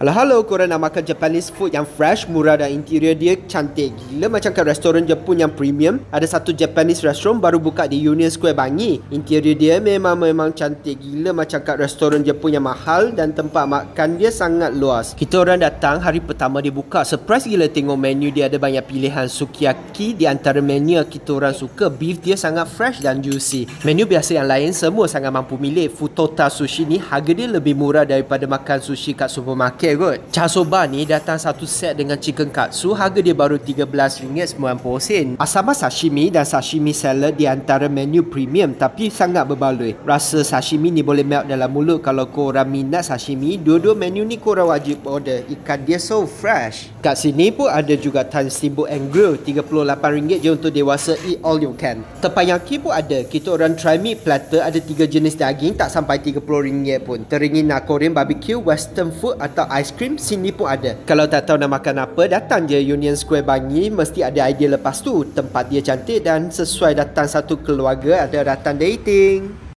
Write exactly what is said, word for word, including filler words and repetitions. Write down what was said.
Halo-halo, korang nak makan Japanese food yang fresh, murah dan interior dia cantik gila macam kat restoran Jepun yang premium. Ada satu Japanese restaurant baru buka di Union Square Bangi. Interior dia memang-memang cantik gila macam kat restoran Jepun yang mahal dan tempat makan dia sangat luas. Kita orang datang hari pertama dia buka, surprise gila tengok menu dia ada banyak pilihan sukiyaki. Di antara menu yang kita orang suka, beef dia sangat fresh dan juicy. Menu biasa yang lain semua sangat mampu milih. Futota sushi ni harga dia lebih murah daripada makan sushi kat supermarket kot. Char soba ni datang satu set dengan chicken katsu, harga dia baru tiga belas ringgit sembilan puluh sen. Asama sashimi dan sashimi salad di antara menu premium tapi sangat berbaloi. Rasa sashimi ni boleh melt dalam mulut. Kalau korang minat sashimi, dua-dua menu ni korang wajib order. Ikan dia so fresh. Kat sini pun ada juga Thai Steamboat and Grill, tiga puluh lapan ringgit je untuk dewasa, eat all you can. Teppanyaki pun ada. Kita orang try meat platter, ada tiga jenis daging, tak sampai tiga puluh ringgit pun. Teringin nak Korean barbecue, western food atau ice cream, sini pun ada. Kalau tak tahu nak makan apa, datang je Union Square Bangi, mesti ada idea lepas tu. Tempat dia cantik dan sesuai datang satu keluarga, ada datang dating.